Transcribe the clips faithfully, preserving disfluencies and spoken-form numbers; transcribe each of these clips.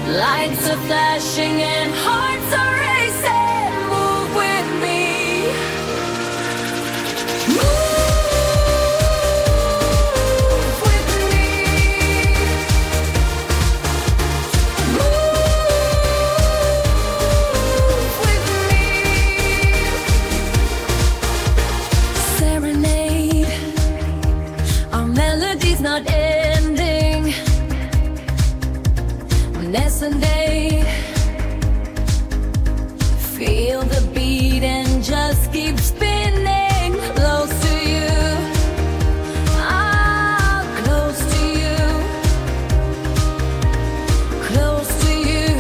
Lights are flashing and hearts are racing. Move with me. Move with me. Move with me. Serenade. Our melody's not ending. Resonate. Feel the beat and just keep spinning. Close to you. Ah, close to you. Close to you.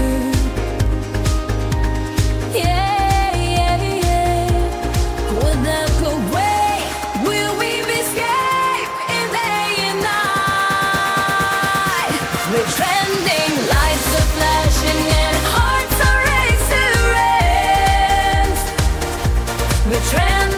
Yeah, yeah, yeah. Would that go away? Will we escape in day and night? We're trending. Lights are flashing and hearts are racing. We're trending.